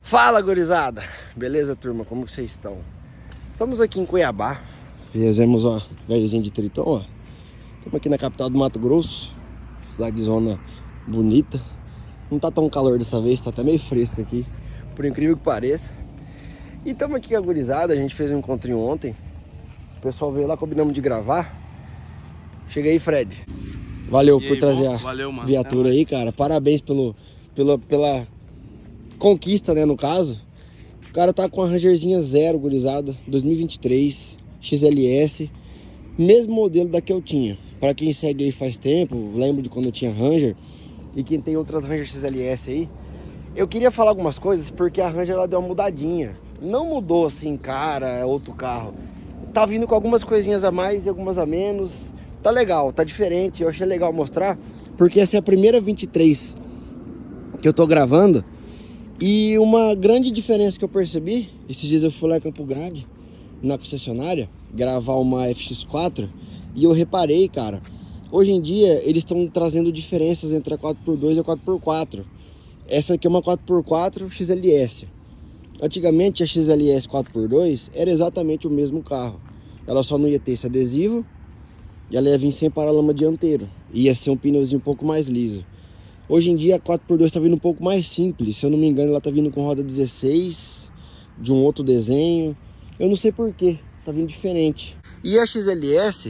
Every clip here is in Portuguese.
Fala, gurizada! Beleza, turma? Como que vocês estão? Estamos aqui em Cuiabá. Fizemos, ó, viagemzinha de Triton, ó. Estamos aqui na capital do Mato Grosso. Cidadezona bonita. Não tá tão calor dessa vez, tá até meio fresco aqui, por incrível que pareça. E estamos aqui com a gurizada, a gente fez um encontrinho ontem. O pessoal veio lá, combinamos de gravar. Chega aí, Fred. Valeu por trazer a viatura aí, cara. Parabéns pela conquista, né, no caso. O cara tá com a Rangerzinha zero, gurizada, 2023, XLS, mesmo modelo da que eu tinha. Pra quem segue aí faz tempo, lembro de quando eu tinha Ranger, e quem tem outras Ranger XLS aí, eu queria falar algumas coisas, porque a Ranger ela deu uma mudadinha. Não mudou assim, cara, é outro carro. Tá vindo com algumas coisinhas a mais e algumas a menos. Tá legal, tá diferente, eu achei legal mostrar, porque essa é a primeira 23 que eu tô gravando. E uma grande diferença que eu percebi, esses dias eu fui lá em Campo Grande, na concessionária, gravar uma FX4, e eu reparei, cara, hoje em dia eles estão trazendo diferenças entre a 4x2 e a 4x4. Essa aqui é uma 4x4 XLS. Antigamente a XLS 4x2 era exatamente o mesmo carro. Ela só não ia ter esse adesivo, e ela ia vir sem paralama dianteiro. Ia ser um pneuzinho um pouco mais liso. Hoje em dia a 4x2 tá vindo um pouco mais simples. Se eu não me engano, ela tá vindo com roda 16, de um outro desenho. Eu não sei porquê, tá vindo diferente. E a XLS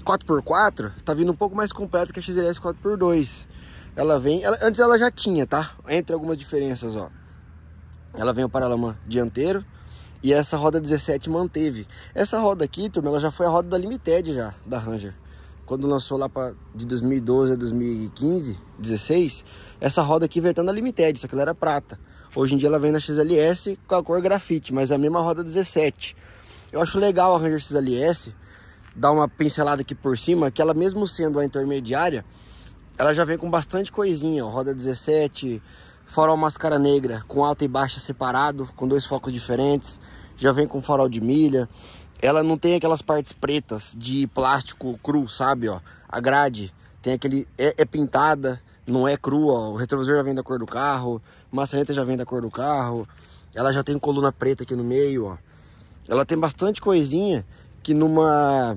4x4 tá vindo um pouco mais completa que a XLS 4x2. Ela vem, antes ela já tinha, tá? Entre algumas diferenças, ó. Ela vem o paralama dianteiro e essa roda 17 manteve. Essa roda aqui, turma, ela já foi a roda da Limited já, da Ranger. Quando lançou lá de 2012 a 2015, 16, essa roda aqui veio na Limited, só que ela era prata. Hoje em dia ela vem na XLS com a cor grafite, mas é a mesma roda 17. Eu acho legal a Ranger XLS, dar uma pincelada aqui por cima, que ela mesmo sendo a intermediária, ela já vem com bastante coisinha, ó, roda 17, farol máscara negra com alta e baixa separado, com dois focos diferentes, já vem com farol de milha. Ela não tem aquelas partes pretas de plástico cru, sabe, ó. A grade tem aquele... É pintada, não é crua, ó. O retrovisor já vem da cor do carro, maçaneta já vem da cor do carro. Ela já tem coluna preta aqui no meio, ó. Ela tem bastante coisinha que numa...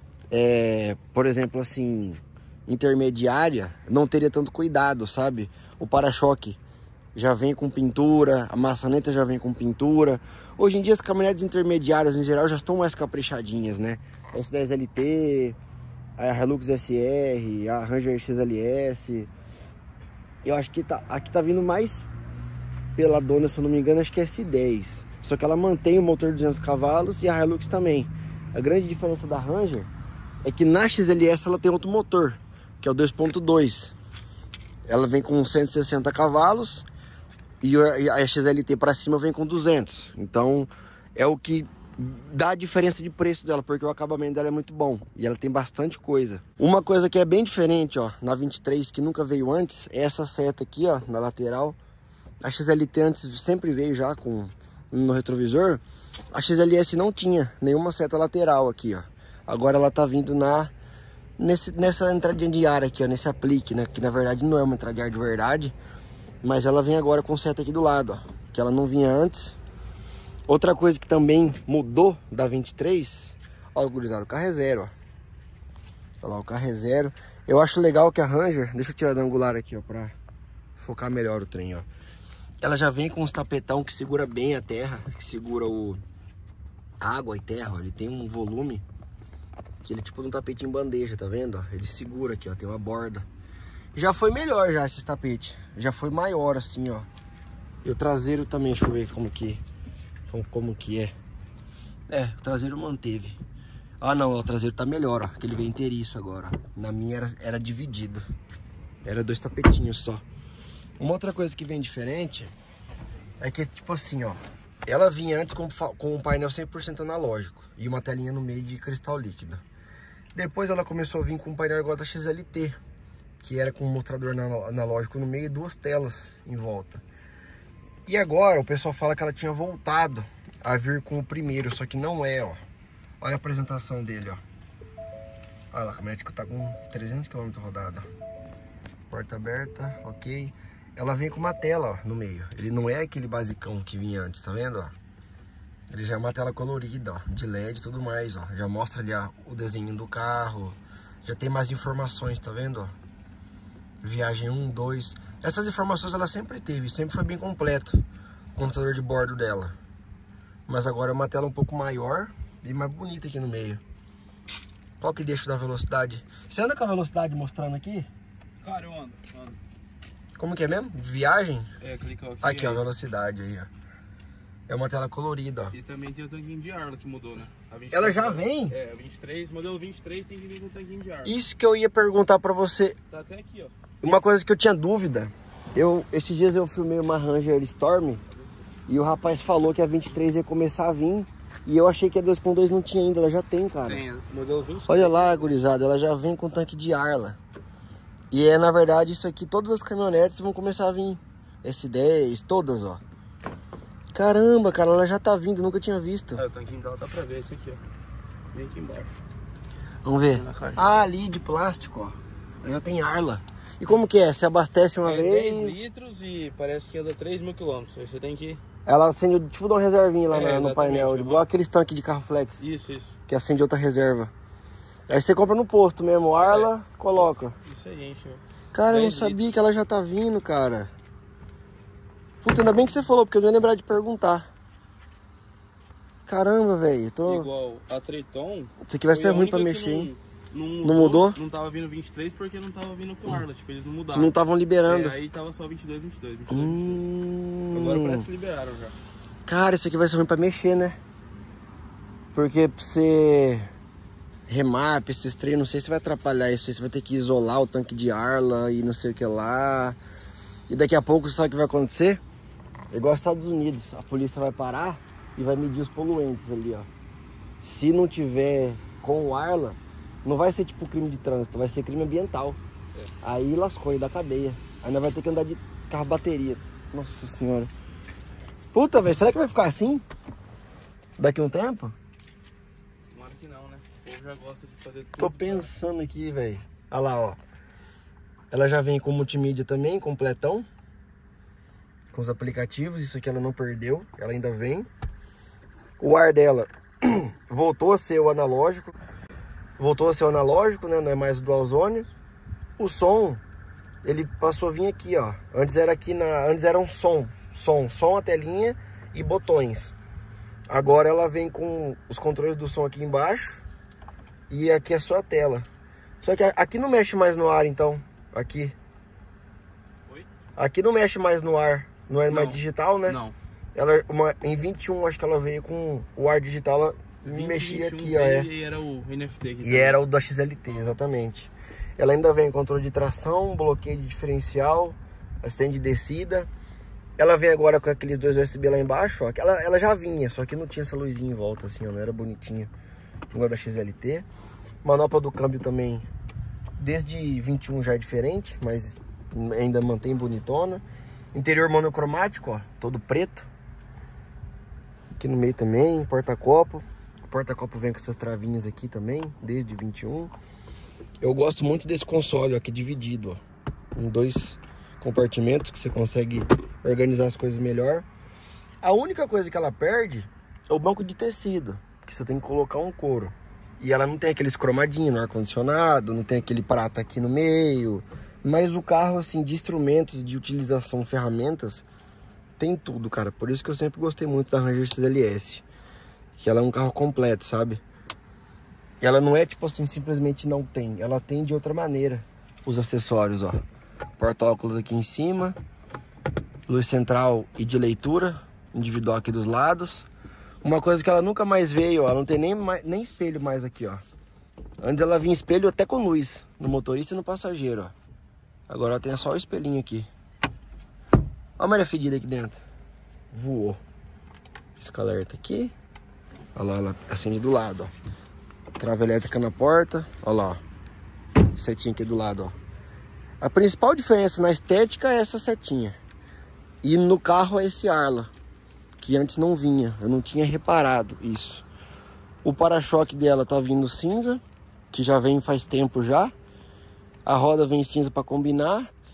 por exemplo, assim, intermediária, não teria tanto cuidado, sabe? O para-choque já vem com pintura, a maçaneta já vem com pintura. Hoje em dia as caminhonetes intermediárias em geral já estão mais caprichadinhas, né? S10 LT, a Hilux SR, a Ranger XLS. Eu acho que aqui tá vindo mais pela dona, se eu não me engano, acho que é S10. Só que ela mantém o motor de 200 cavalos e a Hilux também. A grande diferença da Ranger é que na XLS ela tem outro motor, que é o 2.2. Ela vem com 160 cavalos. E a XLT para cima vem com 200. Então é o que dá a diferença de preço dela, porque o acabamento dela é muito bom e ela tem bastante coisa. Uma coisa que é bem diferente, ó, na 23, que nunca veio antes, é essa seta aqui, ó, na lateral. A XLT antes sempre veio já no retrovisor. A XLS não tinha nenhuma seta lateral aqui, ó. Agora ela tá vindo nessa entradinha de ar aqui, ó, nesse aplique, né, que na verdade não é uma entrada de ar de verdade. Mas ela vem agora com seta aqui do lado, ó, que ela não vinha antes. Outra coisa que também mudou da 23, ó, gurizada, o carro é zero, ó. Olha lá, o carro é zero. Eu acho legal que a Ranger, deixa eu tirar da angular aqui, ó, pra focar melhor o trem, ó. Ela já vem com uns tapetão que segura bem a terra, que segura água e terra, ó. Ele tem um volume que ele é tipo um tapete em bandeja, tá vendo, ó? Ele segura aqui, ó, tem uma borda. Já foi melhor já esses tapetes. Já foi maior assim, ó. E o traseiro também, deixa eu ver como que é. O traseiro manteve. Ah não, o traseiro tá melhor, ó. Que ele vem inteiriço agora. Na minha era dividido. Era 2 tapetinhos só. Uma outra coisa que vem diferente é que, tipo assim, ó. Ela vinha antes com um painel 100% analógico e uma telinha no meio de cristal líquido. Depois ela começou a vir com um painel igual da XLT, que era com um mostrador analógico no meio e 2 telas em volta. E agora o pessoal fala que ela tinha voltado a vir com o primeiro, só que não é, ó. Olha a apresentação dele, ó. Olha lá, a caminhonete tá com 300 km rodada. Porta aberta, ok. ela vem com uma tela, ó, no meio. Ele não é aquele basicão que vinha antes, tá vendo, ó? Ele já é uma tela colorida, ó, de LED e tudo mais, ó. Já mostra ali, ó, o desenho do carro. Já tem mais informações, tá vendo, ó? Viagem 1, 2. Essas informações ela sempre teve, sempre foi bem completo o computador de bordo dela. Mas agora é uma tela um pouco maior e mais bonita aqui no meio. Qual que deixa da velocidade? Você anda com a velocidade mostrando aqui? Cara, eu ando. Como que é mesmo? Viagem? É, clica aqui. Aqui, ó, a velocidade aí, ó. É uma tela colorida, ó. E também tem o tanquinho de ar que mudou, né? A 23, Ela já vem? É, 23, modelo 23 tem que vir com o tanquinho de ar. Isso que eu ia perguntar pra você. Tá até aqui, ó. Uma coisa que eu tinha dúvida. Esses dias eu filmei uma Ranger Storm e o rapaz falou que a 23 ia começar a vir. E eu achei que a 2.2 não tinha ainda, ela já tem, cara. Tem, modelo 23. Olha lá, gurizada, ela já vem com tanque de ar lá. E é, na verdade, isso aqui, todas as caminhonetes vão começar a vir. S10, todas, ó. Caramba, cara, ela já tá vindo, nunca tinha visto. É, o tanquinho dela dá pra ver, esse aqui, ó. Vem aqui embaixo. Vamos ver. Ah, ali de plástico, ó. Já tem Arla. E como que é? Você abastece uma vez? 10 litros e parece que anda 3 mil quilômetros. Aí você tem que... Ela acende, tipo, dá uma reservinha lá no exatamente, painel. Igual aqueles tanques de carro flex. Isso. Que acende outra reserva. Aí você compra no posto mesmo, Arla, coloca. Isso aí, enche. Cara, eu não sabia que ela já tá vindo, cara. Puta, ainda bem que você falou, porque eu não ia lembrar de perguntar. Caramba, velho. Igual a Triton. Isso aqui vai ser ruim pra mexer, hein? Não mudou? Não tava vindo 23 porque não tava vindo com Arla. Tipo, eles não mudaram. Não estavam liberando. Aí tava só 22. Agora parece que liberaram já. Cara, isso aqui vai ser ruim pra mexer, né? Porque pra você remar, pra esses trem, não sei se vai atrapalhar isso. Você vai ter que isolar o tanque de Arla e não sei o que lá. E daqui a pouco, sabe o que vai acontecer? Igual aos Estados Unidos, a polícia vai parar e vai medir os poluentes ali, ó. Se não tiver com o Arla, não vai ser tipo crime de trânsito, vai ser crime ambiental. Aí lascou, aí dá cadeia. Aí nós vai ter que andar de carro bateria. Nossa senhora. Puta, velho, será que vai ficar assim? Daqui a um tempo? Tomara que não, né? O povo já gosta de fazer tudo. Tô pensando aqui, velho. Olha lá, ó. Ela já vem com multimídia também, completão. Com os aplicativos, isso aqui ela não perdeu. Ela ainda vem. O ar dela voltou a ser o analógico. Voltou a ser o analógico, né? Não é mais o dual zone. O som, ele passou a vir aqui, ó. Antes era aqui antes era um som, a telinha e botões. Agora ela vem com os controles do som aqui embaixo e aqui é só a tela. Só que aqui não mexe mais no ar, então. Aqui. Oi? Aqui não mexe mais no ar. Não é mais digital, né? Não. Ela, em 21, acho que ela veio com o ar digital. Ela mexia aqui, ó. E era o NFT aqui. E era o da XLT, exatamente. Ela ainda vem com controle de tração, bloqueio de diferencial, assistente de descida. Ela vem agora com aqueles dois USB lá embaixo, ó. Ela já vinha, só que não tinha essa luzinha em volta, assim, ó. Não era bonitinha. Igual da XLT. Manopla do câmbio também, desde 21 já é diferente, mas ainda mantém bonitona. Interior monocromático, ó, todo preto. Aqui no meio também, porta-copo. O porta-copo vem com essas travinhas aqui também, desde 21. Eu gosto muito desse console, ó, que é dividido, ó, em 2 compartimentos, que você consegue organizar as coisas melhor. A única coisa que ela perde é o banco de tecido, que você tem que colocar um couro. E ela não tem aqueles cromadinhos no ar-condicionado, não tem aquele prata aqui no meio. Mas o carro, assim, de instrumentos, de utilização, ferramentas, tem tudo, cara. Por isso que eu sempre gostei muito da Ranger XLS. Que ela é um carro completo, sabe? Ela não é, tipo assim, simplesmente não tem. Ela tem de outra maneira os acessórios, ó. Porta-óculos aqui em cima. Luz central e de leitura. Individual aqui dos lados. Uma coisa que ela nunca mais veio, ó. Ela não tem nem espelho mais aqui, ó. Antes ela vinha espelho até com luz. No motorista e no passageiro, ó. Agora ela tem só o espelhinho aqui. Olha a malha fedida aqui dentro. Voou. Pisca alerta aqui. Olha lá, ela acende do lado, ó. Trava elétrica na porta. Olha lá, ó. Setinha aqui do lado, ó. A principal diferença na estética é essa setinha. E no carro é esse Arla, que antes não vinha. Eu não tinha reparado isso. O para-choque dela tá vindo cinza, que já vem faz tempo já. A roda vem cinza para combinar.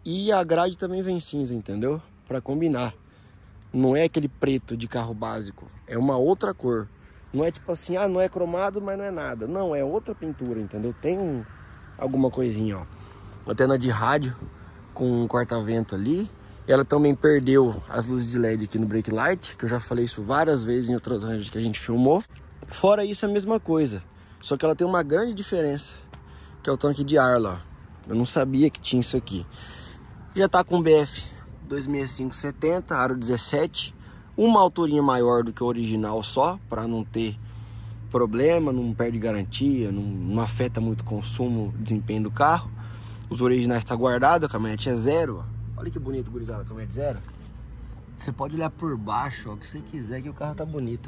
E a grade também vem cinza, entendeu? Pra combinar. Não é aquele preto de carro básico. É uma outra cor. Não é tipo assim, não é cromado, mas não é nada. Não, é outra pintura, entendeu? Tem alguma coisinha, ó. Antena de rádio com um corta-vento ali. Ela também perdeu as luzes de LED aqui no brake light, que eu já falei isso várias vezes em outras ranges que a gente filmou. Fora isso, é a mesma coisa. Só que ela tem uma grande diferença, que é o tanque de ar lá. Eu não sabia que tinha isso aqui. Já tá com BF 265/70, aro 17. Uma alturinha maior do que o original só, para não ter problema, não perde garantia, não afeta muito o consumo, desempenho do carro. Os originais tá guardado, a caminhonete é zero, ó. Olha que bonito, gurizada, a caminhonete zero. Você pode olhar por baixo, ó, o que você quiser, que o carro tá bonito.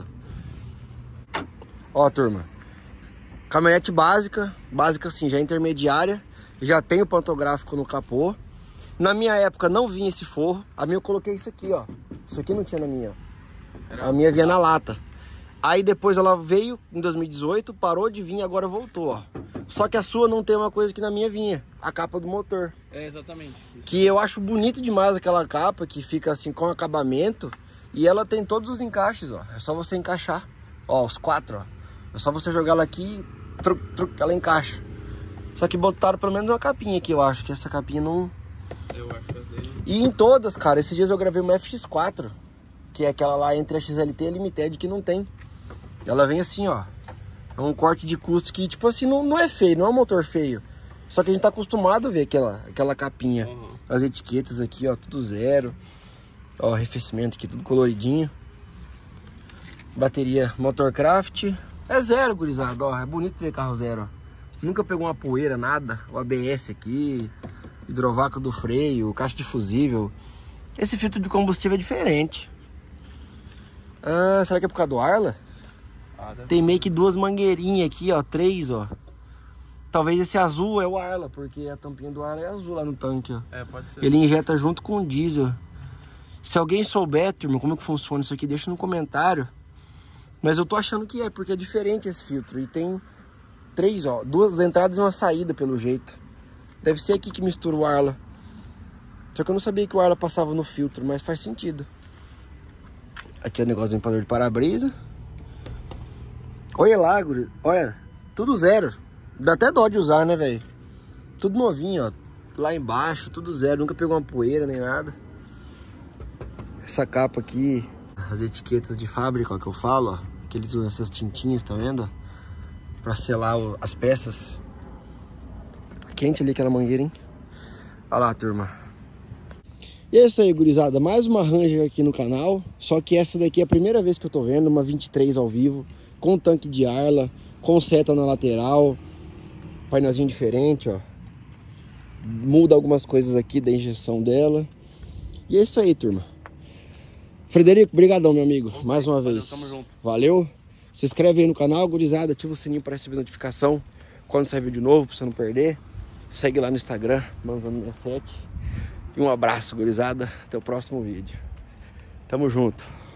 Ó, turma, caminhonete básica assim, já intermediária, já tem o pantográfico no capô. Na minha época não vinha esse forro, a minha eu coloquei isso aqui, ó. Isso aqui não tinha na minha, ó. A minha vinha na lata. Aí depois ela veio em 2018, parou de vir e agora voltou, ó. Só que a sua não tem uma coisa que na minha vinha, a capa do motor. É, exatamente. Isso. Que eu acho bonito demais aquela capa, que fica assim com acabamento. E ela tem todos os encaixes, ó. É só você encaixar. Ó, os 4, ó. É só você jogar ela aqui e truc, ela encaixa. Só que botaram pelo menos uma capinha aqui, eu acho. Que essa capinha não... Eu acho que E em todas, cara, esses dias eu gravei uma FX4, que é aquela lá entre a XLT e a Limited que não tem. Ela vem assim, ó. É um corte de custo que, tipo assim, não é feio, não é um motor feio. Só que a gente tá acostumado a ver aquela capinha. Uhum. As etiquetas aqui, ó, tudo zero. Ó, arrefecimento aqui, tudo coloridinho. Bateria Motorcraft. É zero, gurizada, ó. É bonito ver carro zero, ó. Nunca pegou uma poeira, nada. O ABS aqui, hidrovácuo do freio, caixa de fusível. Esse filtro de combustível é diferente. Será que é por causa do Arla? Tem meio que 2 mangueirinhas aqui, ó, 3, ó. Talvez esse azul é o Arla, porque a tampinha do Arla é azul lá no tanque, ó. É, pode ser. Ele injeta junto com o diesel. Se alguém souber, turma, como é que funciona isso aqui, deixa no comentário. Mas eu tô achando que é, porque é diferente esse filtro. E tem 3, ó, 2 entradas e uma saída, pelo jeito. Deve ser aqui que mistura o Arla. Só que eu não sabia que o Arla passava no filtro, mas faz sentido. Aqui é o negócio do limpador de para-brisa. Olha lá, guri. Olha, tudo zero. Dá até dó de usar, né, velho? Tudo novinho, ó. Lá embaixo, tudo zero. Nunca pegou uma poeira nem nada. Essa capa aqui, as etiquetas de fábrica, ó, que eu falo, ó. Que eles usam essas tintinhas, tá vendo? Pra selar as peças. Tá quente ali aquela mangueira, hein? Olha lá, turma. E é isso aí, gurizada. Mais uma Ranger aqui no canal. Só que essa daqui é a primeira vez que eu tô vendo. Uma 23 ao vivo. Com tanque de Arla. Com seta na lateral. Painelzinho diferente, ó. Muda algumas coisas aqui da injeção dela. E é isso aí, turma. Frederico, brigadão, meu amigo. Mais uma vez. Tamo junto. Valeu. Se inscreve aí no canal, gurizada. Ativa o sininho para receber notificação quando sair vídeo novo, pra você não perder. Segue lá no Instagram, Manzano67. E um abraço, gurizada. Até o próximo vídeo. Tamo junto.